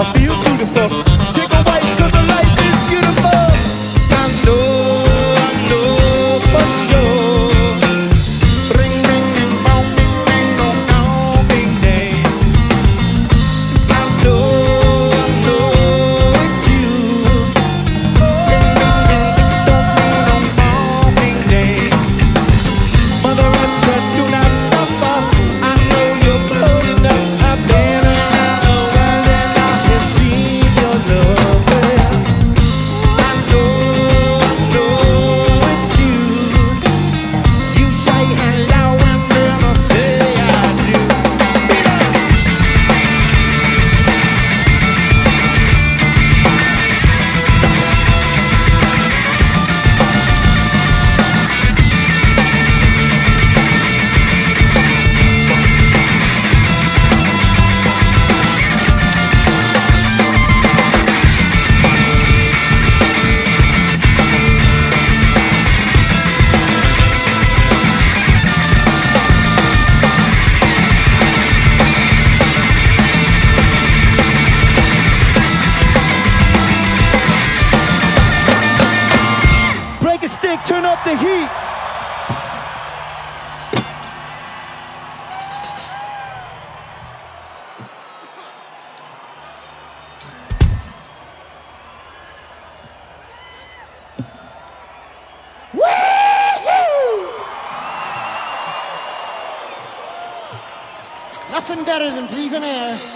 feel beautiful. Take a bite 'cause the life is beautiful. I know for sure. Ring, ring, ring, bong, bing, bing, bong, bong, bing, dang. I know it's you. Ring, ring, ring, bong, bing, bong, bing, dang. Mother Russia, do not suffer. I know you're floating up. I've been around the world and I have seen your love. I know it's you. You say hello and then I say I do. Beat up. Break a stick, turn up the heat. Woo-hoo! Nothing better than breathing air.